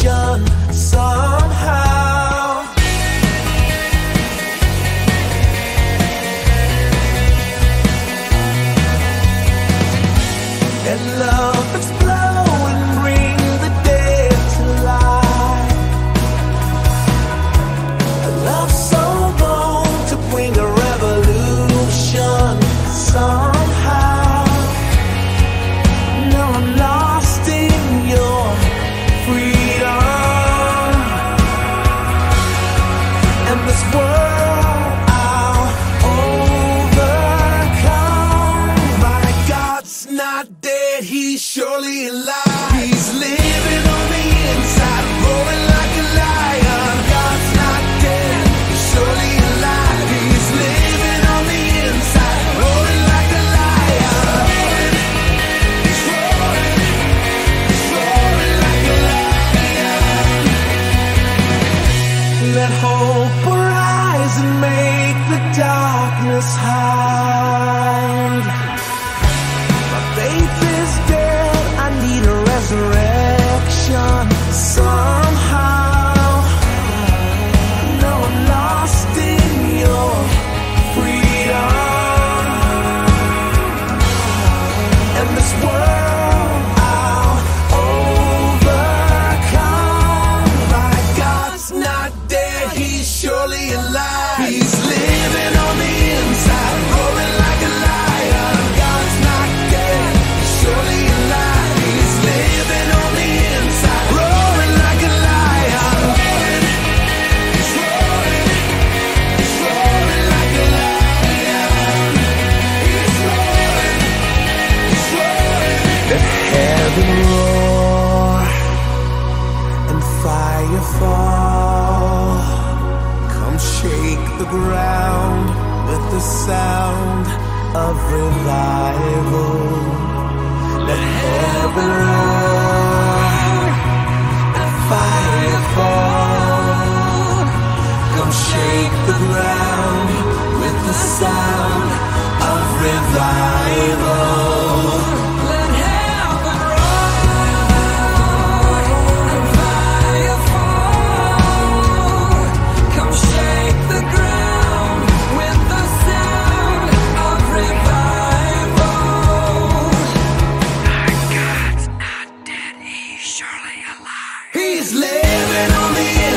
revolution somehow. Let love explode and bring the dead to life. A love so bold to bring a revolution somehow. Now I'm lost in your freedom, and this world I'll overcome. My God's not dead, he's surely alive. He's living on the inside, roaring like a lion. God's not dead, he's surely alive. He's living on the inside, roaring like a lion. He's roaring like a lion. Let hope arise and make the darkness hide. My faith is dead, I need a resurrection somehow. Now I'm lost in your freedom, and this world I'll overcome. My God's not dead, he's surely alive. He's living on the inside, roaring like a lion. God's not dead, he's surely alive. He's living on the inside, roaring like a lion. He's roaring like a lion. He's roaring. Let heaven roar and fire fall. Come shake the ground with the sound of revival. Let heaven roar and fire fall. Come shake the ground with the sound of revival. Let heaven roar and fire fall. Come shake the ground with the sound of revival. God's not dead, he's surely alive. He's living on the